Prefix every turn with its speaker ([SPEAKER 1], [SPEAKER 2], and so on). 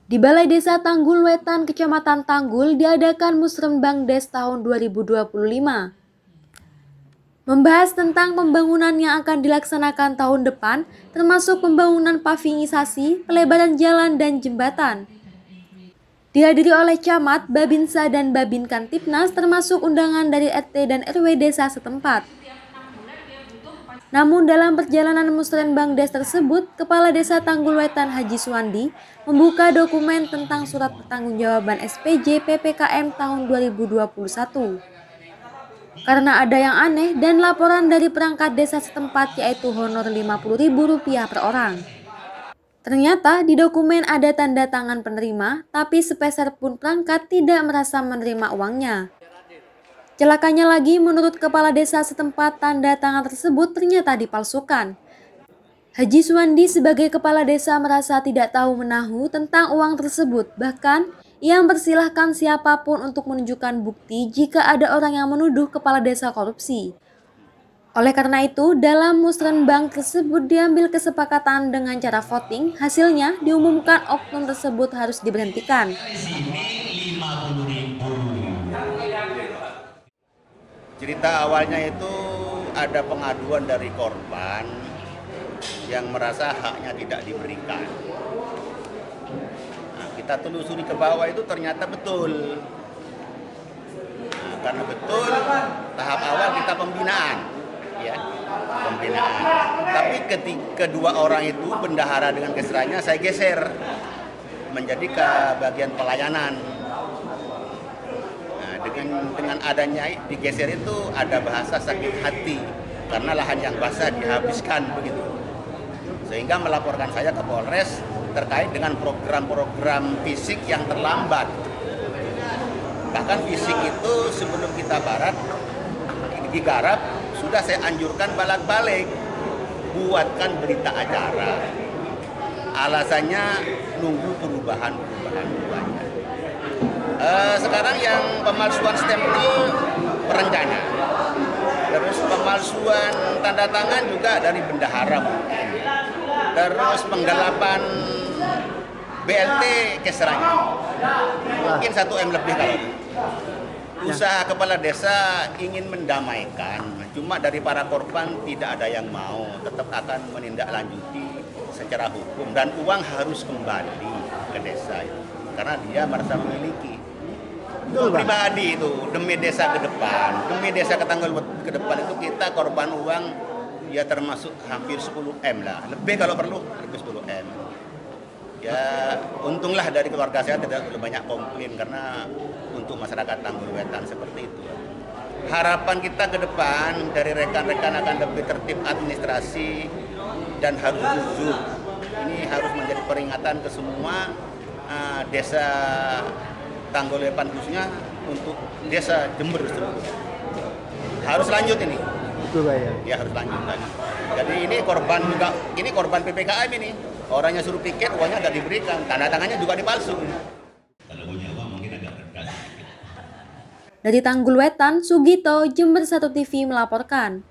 [SPEAKER 1] Di Balai Desa Tanggul Wetan, Kecamatan Tanggul, diadakan Musrenbang Des tahun 2025. Membahas tentang pembangunan yang akan dilaksanakan tahun depan, termasuk pembangunan pavingisasi, pelebaran jalan dan jembatan. Dihadiri oleh Camat, Babinsa, dan Babin Kantipnas, termasuk undangan dari RT dan RW desa setempat. Namun dalam perjalanan Musrenbang Des tersebut, Kepala Desa Tanggul Wetan Haji Suwandi membuka dokumen tentang surat pertanggungjawaban SPJ PPKM tahun 2021. Karena ada yang aneh dan laporan dari perangkat desa setempat yaitu honor Rp50.000 per orang. Ternyata di dokumen ada tanda tangan penerima, tapi sepeser pun perangkat tidak merasa menerima uangnya. Celakanya lagi, menurut kepala desa setempat, tanda tangan tersebut ternyata dipalsukan. Haji Suwandi sebagai kepala desa merasa tidak tahu menahu tentang uang tersebut. Bahkan, ia mempersilahkan siapapun untuk menunjukkan bukti jika ada orang yang menuduh kepala desa korupsi. Oleh karena itu, dalam musrenbang tersebut diambil kesepakatan dengan cara voting. Hasilnya diumumkan oknum tersebut harus diberhentikan.
[SPEAKER 2] Cerita awalnya itu ada pengaduan dari korban yang merasa haknya tidak diberikan. Nah, kita telusuri ke bawah itu ternyata betul. Nah, karena betul, tahap awal kita pembinaan, ya, pembinaan. Tapi ketika kedua orang itu bendahara dengan kesranya, saya geser menjadi ke bagian pelayanan. Dengan adanya digeser itu ada bahasa sakit hati karena lahan yang basah dihabiskan begitu, sehingga melaporkan saya ke Polres terkait dengan program-program fisik yang terlambat. Bahkan fisik itu sebelum kita digarap sudah saya anjurkan balik-balik buatkan berita acara, alasannya nunggu perubahan. Sekarang yang pemalsuan stempel perencana, terus pemalsuan tanda tangan juga dari bendahara, terus penggelapan BLT keseranya, mungkin 1 M lebih kalau. Usaha kepala desa ingin mendamaikan, cuma dari para korban tidak ada yang mau, tetap akan menindaklanjuti secara hukum dan uang harus kembali ke desa itu, karena dia merasa memiliki. Itu pribadi itu demi desa ke depan, demi desa ke Tanggul ke depan itu kita korban uang ya termasuk hampir 10 M lah, lebih kalau perlu lebih 10 M. Ya untunglah dari keluarga saya tidak terlalu banyak komplain karena untuk masyarakat Tanggul Wetan seperti itu. Harapan kita ke depan dari rekan-rekan akan lebih tertib administrasi dan harus jujur. Ini harus menjadi peringatan ke semua desa Tanggul Wetan khususnya untuk desa Jember seluruh. Harus lanjut ini.
[SPEAKER 3] Betul Pak ya?
[SPEAKER 2] Ya harus lanjut. Jadi ini korban juga, ini korban PPKM ini. Orangnya suruh piket, uangnya nggak diberikan, tanda tangannya juga dipalsu. Kalau punya uang mungkin agak rendah.
[SPEAKER 1] Dari Tanggul Wetan, Sugito, Jember 1 TV melaporkan.